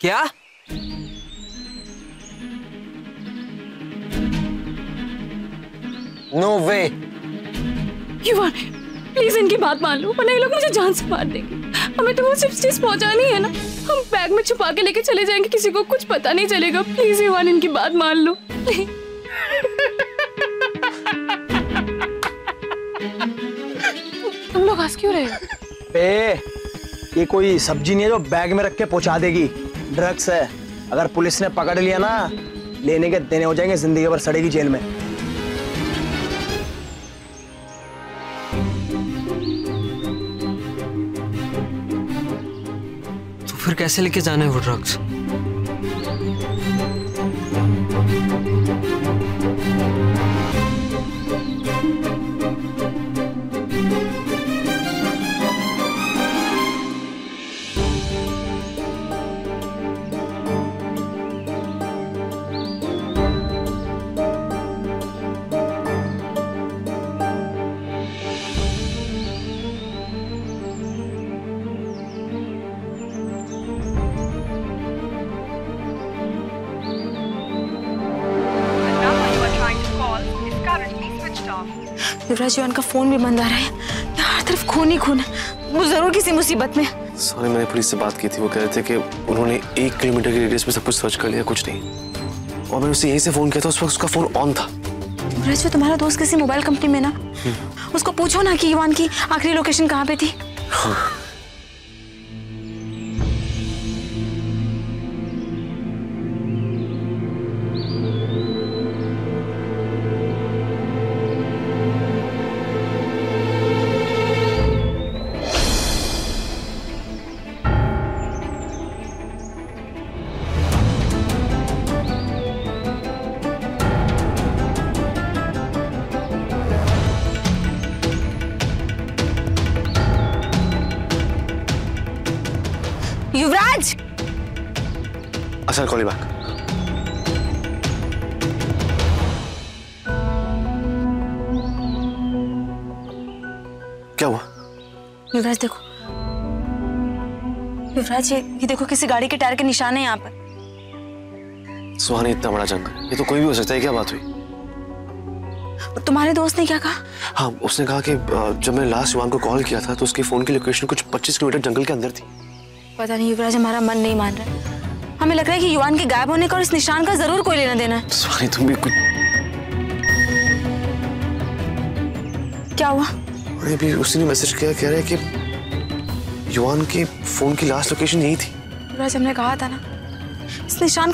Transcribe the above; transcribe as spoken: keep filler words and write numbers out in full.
क्या? No way. Yuvan, please इनकी बात मान लो, वरना ये लोग मुझे जान से मार देंगे। हमें तो वो सिर्फ चीज पहुंचानी है ना, हम बैग में छुपा के लेके चले जाएंगे, किसी को कुछ पता नहीं चलेगा। प्लीज युवान, इनकी बात मान लो। तुम लोग हंस क्यों रहे हो? ए, ये कोई सब्जी नहीं है जो बैग में रख के पहुंचा देगी। ड्रग्स है। अगर पुलिस ने पकड़ लिया ना, लेने के देने हो जाएंगे, जिंदगी भर सड़ेगी जेल में। तो फिर कैसे लेके जाने वो ड्रग्स? युवराज, युवान का फोन भी बंद आ रहा है, हर तरफ खून ही खून है। वो जरूर किसी मुसीबत में। सॉरी, मैंने पुलिस से बात की थी, वो कह रहे थे कि उन्होंने एक किलोमीटर के रेडियस में सब कुछ सर्च कर लिया, कुछ नहीं। और मैंने उसे यहीं से फोन किया था, उस वक्त उसका फोन ऑन था। युवराज, वो तुम्हारा दोस्त किसी मोबाइल कंपनी में ना, उसको पूछो ना कि युवान की आखिरी लोकेशन कहाँ पे थी। हाँ। युवराज! अच्छा, कॉल बैक। क्या हुआ? युवराज देखो, युवराज ये ये देखो, किसी गाड़ी के टायर के निशान है यहाँ पर। सुहानी, इतना बड़ा जंगल, ये तो कोई भी हो सकता है। क्या बात हुई? तुम्हारे दोस्त ने क्या कहा? हाँ, उसने कहा कि जब मैंने लास्ट युवान को कॉल किया था तो उसके फोन की लोकेशन कुछ पच्चीस किलोमीटर जंगल के अंदर थी। पता नहीं युवराज, हमारा मन नहीं मान रहा। हमें लग रहा है कि युवान के गायब होने का और इस निशान का जरूर कोई लेना देना है। सुहानी, तुम भी कुछ। क्या हुआ? अरे भी उसी ने मैसेज किया, कह रहा है कि युवान के फोन की लास्ट लोकेशन यही थी। युवराज, हमने कहा था ना, इस निशान